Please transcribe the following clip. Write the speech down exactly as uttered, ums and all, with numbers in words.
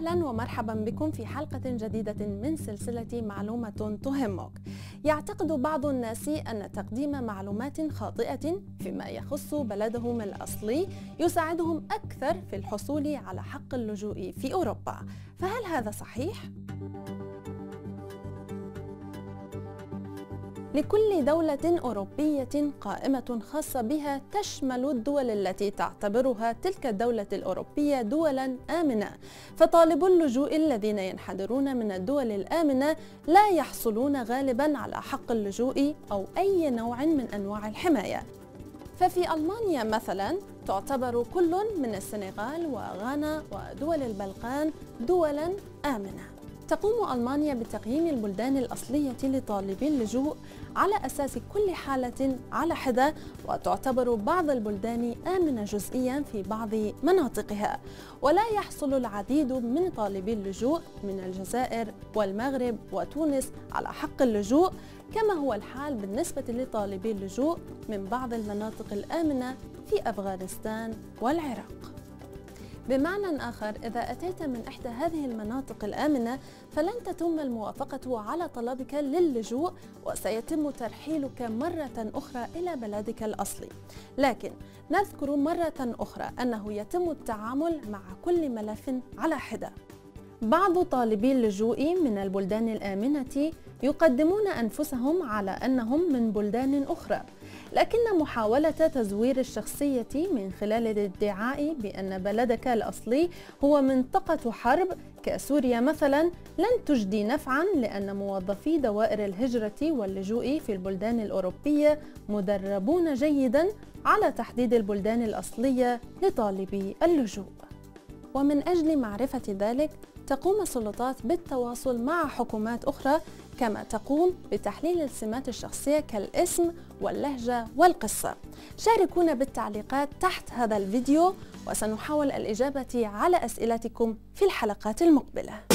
أهلا ومرحبا بكم في حلقة جديدة من سلسلة معلومة تهمك. يعتقد بعض الناس أن تقديم معلومات خاطئة فيما يخص بلدهم الأصلي يساعدهم أكثر في الحصول على حق اللجوء في أوروبا، فهل هذا صحيح؟ لكل دولة أوروبية قائمة خاصة بها تشمل الدول التي تعتبرها تلك الدولة الأوروبية دولا آمنة، فطالبو اللجوء الذين ينحدرون من الدول الآمنة لا يحصلون غالبا على حق اللجوء أو أي نوع من أنواع الحماية. ففي ألمانيا مثلا تعتبر كل من السنغال وغانا ودول البلقان دولا آمنة. تقوم ألمانيا بتقييم البلدان الأصلية لطالبي اللجوء على أساس كل حالة على حدة، وتعتبر بعض البلدان آمنة جزئيا في بعض مناطقها، ولا يحصل العديد من طالبي اللجوء من الجزائر والمغرب وتونس على حق اللجوء، كما هو الحال بالنسبة لطالبي اللجوء من بعض المناطق الآمنة في أفغانستان والعراق. بمعنى آخر، إذا أتيت من إحدى هذه المناطق الآمنة فلن تتم الموافقة على طلبك للجوء، وسيتم ترحيلك مرة أخرى إلى بلدك الأصلي. لكن نذكر مرة أخرى أنه يتم التعامل مع كل ملف على حدة. بعض طالبي اللجوء من البلدان الآمنة يقدمون أنفسهم على أنهم من بلدان أخرى، لكن محاولة تزوير الشخصية من خلال الادعاء بأن بلدك الأصلي هو منطقة حرب كسوريا مثلا لن تجدي نفعا، لأن موظفي دوائر الهجرة واللجوء في البلدان الأوروبية مدربون جيدا على تحديد البلدان الأصلية لطالبي اللجوء. ومن أجل معرفة ذلك تقوم السلطات بالتواصل مع حكومات أخرى، كما تقوم بتحليل السمات الشخصية كالاسم واللهجة والقصة. شاركونا بالتعليقات تحت هذا الفيديو، وسنحاول الإجابة على أسئلتكم في الحلقات المقبلة.